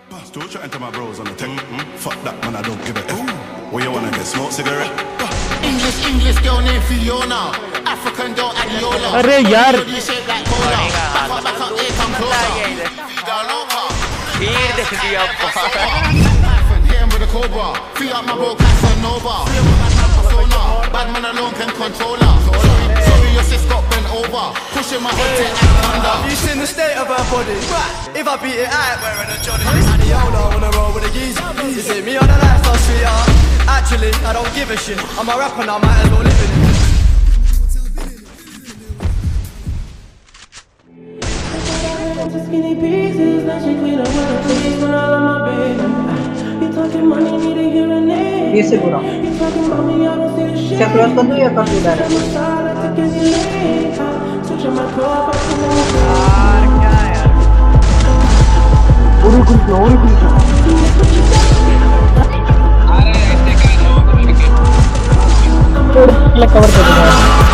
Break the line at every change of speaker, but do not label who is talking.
Still chatting to my bros on the tech. Fuck that man, I don't give a F. Where you wanna get smoke cigarette?
English girl named Fiona. African girl Adiola.
अरे यार
फिर देख लिया
with a cobra. Free up my bro Casanova. Bad man alone can control her. Sorry, your sis got bent over. Pushing my head to under.
You seen the state of her body? If I beat it out, wearing a Johnny. Adiola wanna roll with a geezer. You see me on the lifestyle, sweetheart. Actually, I don't give a shit. I'm a rapper now, might as well live in it.
Skinny pieces, now she clean up with a face when I love my baby. You talking money, need a hearing aid.
ये से पूरा
You talking about me, I don't see the shit.
क्या cross कर दूं या कर दूं direct
I'm a star, I take any lane. Switching my car, back to my
यार क्या यार
पूरी कुछ कवर कर देगा